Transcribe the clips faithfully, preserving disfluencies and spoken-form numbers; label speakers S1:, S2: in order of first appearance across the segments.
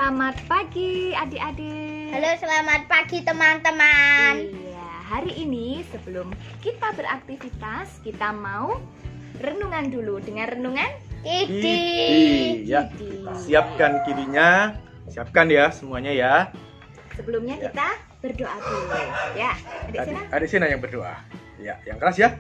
S1: Selamat pagi adik-adik.
S2: Halo, selamat pagi teman-teman.
S1: Iya, hari ini sebelum kita beraktivitas, kita mau renungan dulu dengan renungan
S2: Kidi.
S3: Ya, kita siapkan kidinya. Siapkan ya semuanya ya.
S1: Sebelumnya
S3: Ya.
S1: kita berdoa dulu. Ya, adik
S3: Adik,
S1: Sina.
S3: adik Sina yang berdoa. Ya, yang keras ya.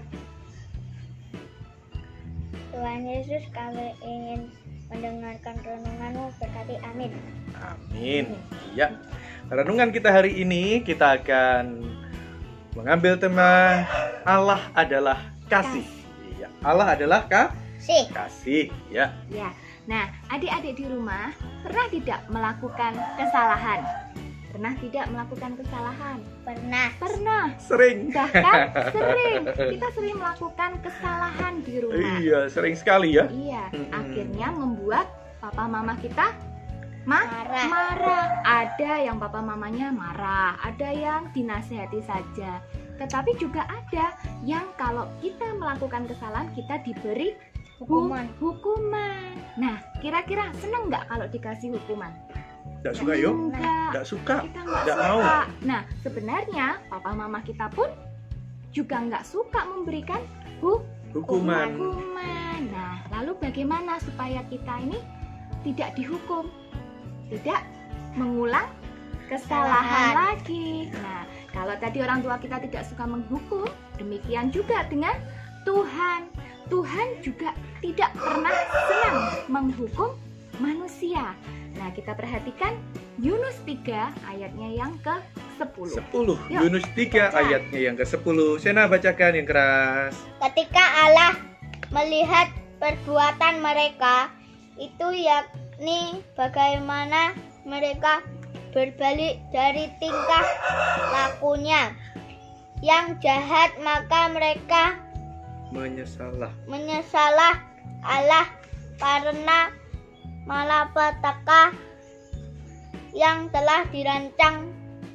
S2: Tuhan Yesus, kami ingin mendengarkan renungan-Mu, berkati, amin.
S3: Amin. Ya. Renungan kita hari ini kita akan mengambil tema Allah adalah kasih. Iya, Allah adalah ka-
S2: Si,
S3: kasih. Ya.
S1: Ya. Nah, adik-adik di rumah pernah tidak melakukan kesalahan? Pernah tidak melakukan kesalahan?
S2: pernah.
S1: Pernah.
S3: Sering.
S1: Bahkan sering. Kita sering melakukan kesalahan di rumah.
S3: Iya, sering sekali ya.
S1: Iya,
S3: Mm-mm.
S1: akhirnya membuat papa mama kita ma-
S2: Marah.
S1: marah. Ada yang papa mamanya marah, ada yang dinasehati saja. Tetapi juga ada yang kalau kita melakukan kesalahan kita diberi hu-
S2: Hukuman.
S1: hukuman. Nah, kira-kira seneng nggak kalau dikasih hukuman?
S3: Enggak suka yuk.
S1: Enggak.
S3: Enggak suka.
S1: Kita nggak
S3: Nggak
S1: suka.
S3: mau.
S1: Nah, sebenarnya papa mama kita pun juga nggak suka memberikan hu-
S3: Hukuman.
S1: hukuman. Nah, lalu bagaimana supaya kita ini tidak dihukum, tidak mengulang kesalahan
S2: Kesalahan.
S1: lagi. Nah, kalau tadi orang tua kita tidak suka menghukum, demikian juga dengan Tuhan. Tuhan juga tidak pernah senang menghukum manusia. Nah, kita perhatikan Yunus tiga ayatnya yang ke sepuluh.
S3: sepuluh.
S1: Yuk,
S3: Yunus tiga
S1: baca.
S3: ayatnya yang ke sepuluh. Sena bacakan yang keras.
S2: Ketika Allah melihat perbuatan mereka, itu yakni bagaimana mereka berbalik dari tingkah lakunya yang jahat, maka mereka
S3: Menyesalah.
S2: menyesalah Allah karena malapetaka yang telah dirancang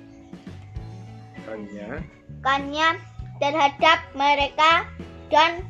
S3: Kannya.
S2: kannya terhadap mereka, dan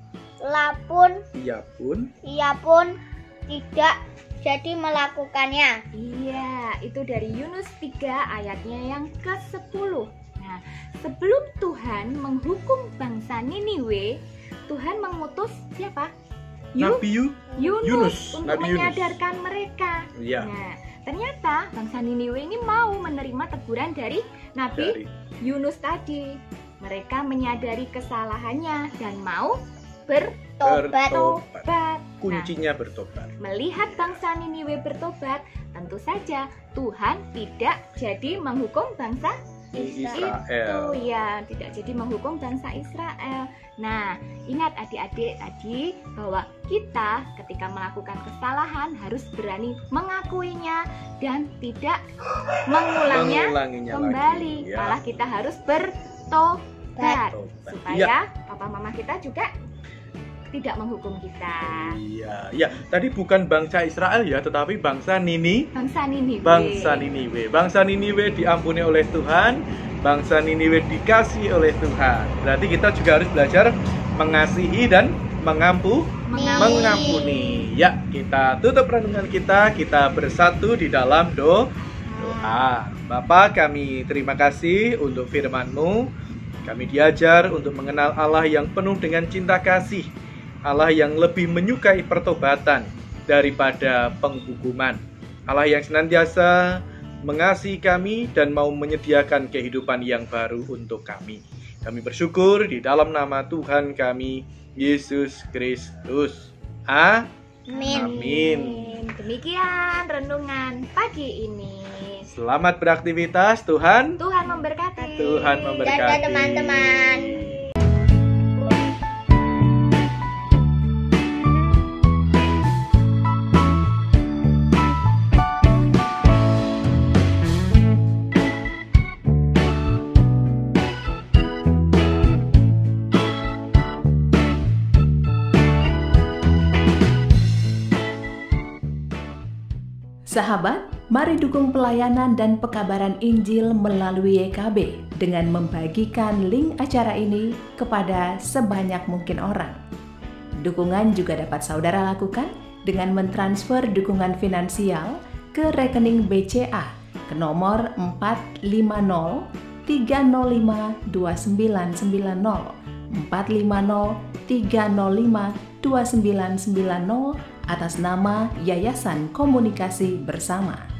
S2: lapun
S3: Ia pun
S2: ia pun tidak jadi melakukannya.
S1: Iya, itu dari Yunus tiga ayatnya yang ke sepuluh. Nah, sebelum Tuhan menghukum bangsa Niniwe, Tuhan mengutus siapa? Yu-
S3: Nabi Yu.
S1: Yunus,
S3: Yunus,
S1: untuk
S3: Nabi Yunus.
S1: menyadarkan mereka.
S3: Iya.
S1: Nah, ternyata bangsa Niniwe ini mau menerima teguran dari Nabi
S3: Dari
S1: Yunus tadi. Mereka menyadari kesalahannya dan mau bertobat.
S3: bertobat.
S1: Nah,
S3: Kuncinya bertobat.
S1: melihat bangsa Niniwe bertobat, tentu saja Tuhan tidak jadi menghukum bangsa
S3: Israel.
S1: itu, ya, tidak jadi menghukum bangsa Israel. Nah, ingat adik-adik tadi bahwa kita ketika melakukan kesalahan harus berani mengakuinya dan tidak mengulangnya
S3: Mengulanginya
S1: kembali.
S3: lagi. Ya.
S1: Malah kita harus bertobat
S3: Bertobat.
S1: supaya papa mama kita juga tidak menghukum kita.
S3: Iya, iya. Tadi bukan bangsa Israel ya, tetapi bangsa Nini,
S1: Bangsa Niniwe.
S3: bangsa Niniwe. Bangsa Niniwe diampuni oleh Tuhan, bangsa Niniwe dikasihi oleh Tuhan. Berarti kita juga harus belajar mengasihi dan mengampu,
S1: Mengampuni.
S3: mengampuni. Ya, kita tutup renungan kita, kita bersatu di dalam do doa. Bapa, kami terima kasih untuk firman-Mu. Kami diajar untuk mengenal Allah yang penuh dengan cinta kasih, Allah yang lebih menyukai pertobatan daripada penghukuman, Allah yang senantiasa mengasihi kami dan mau menyediakan kehidupan yang baru untuk kami. Kami bersyukur di dalam nama Tuhan kami, Yesus Kristus.
S2: Amin.
S3: Amin.
S1: Demikian renungan pagi ini.
S3: Selamat beraktivitas, Tuhan.
S1: Tuhan memberkati.
S3: Tuhan memberkati.
S2: Dadah teman-teman.
S4: Sahabat, mari dukung pelayanan dan pekabaran Injil melalui Y K B dengan membagikan link acara ini kepada sebanyak mungkin orang. Dukungan juga dapat saudara lakukan dengan mentransfer dukungan finansial ke rekening B C A ke nomor empat lima nol tiga nol lima dua sembilan sembilan nol empat lima nol tiga nol lima dua sembilan sembilan nol atas nama Yayasan Komunikasi Bersama.